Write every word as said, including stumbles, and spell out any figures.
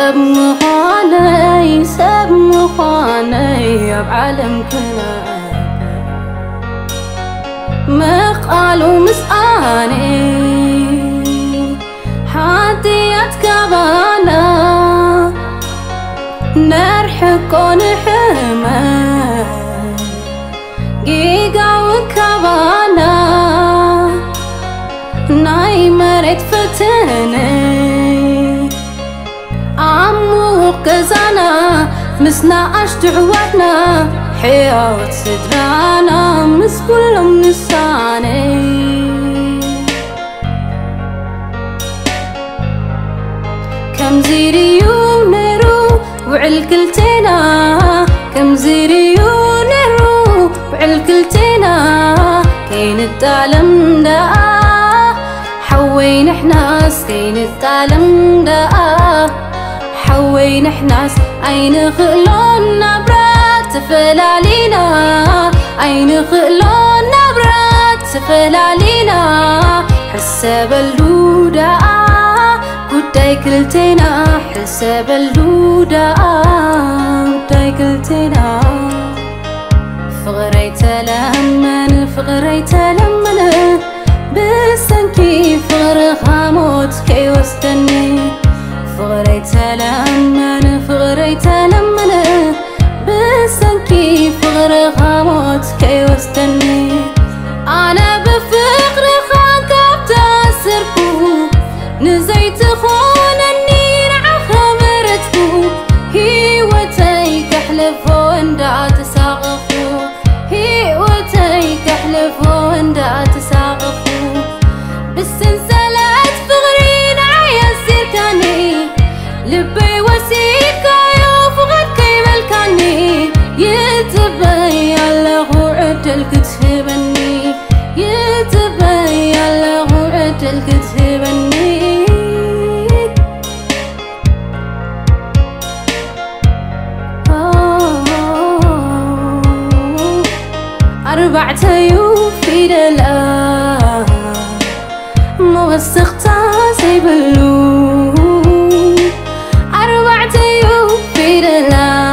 سب مخاني سب مخاني بعالم كنا مقالو مسقاني حاتيات كبانا نرحكو نحمى جيجا وكبانا ناي مريت فتني عمو قزانا مسنا اشتعواتنا حياة صدرانا مس كلهم نساني كم زيريو نرو وعالكلتنا كم زيريو نرو وعالكلتنا كين التعلم دا حوين احناس كين التعلم دا حوين احناس عين خلون نبرات تفلالينا عين خلون نبرات تفلالينا حساب اللودا قداي كلتنا حساب اللودا قداي كلتنا فغريت لمن فغريت لمن بسنكي فغر خاموت كي وستني فغريت لمن فغريت لمن بسنكي فغر خاموت كي وستني أنا بفقر خاكب تاسركو نزيت خونني نع خبرتكو هيوتي كحلفو اندا تساقفو هيوتي كحلفو اندا تساقفو بالسنسلات فغرين عياسير كاني لبي وسيكا يوفغد كيبل كاني يتبين له عدل كتهبني يتبين له عدل كتهبني أربعة يوم في دلا موسختا سيبلو أربعة يوم في دلا